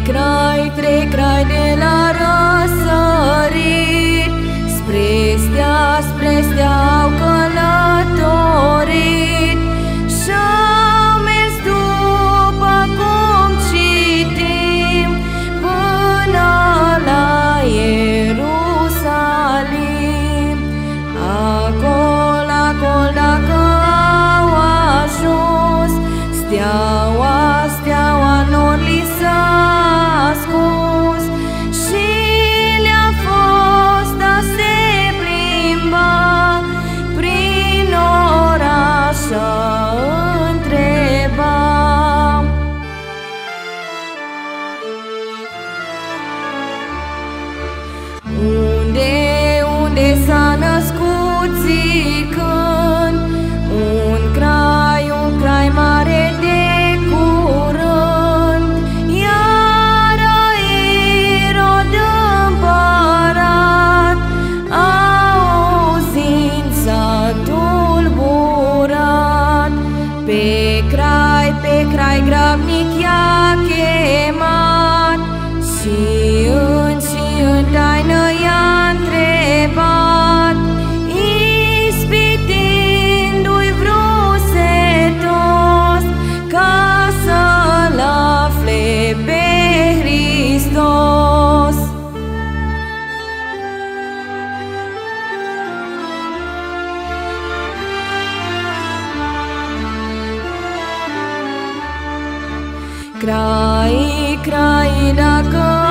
trei crai de la răsărit, spre stea au călătorit și-au mers după cum citim până la Ierusalim. Acolo dacă au ajuns, steaua nor li s-a ascuns și le-a fost a se plimba prin oraș, întreba: Unde s-a născut zicând un crai mare de curând? Iar Irod împărat, auzind, s-a tulburat. Pe crai grabnic i-a chemat și în taină i-a întrebat, ispitindu-i vrusetos ca să-L afle pe Hristos. Crai, dacă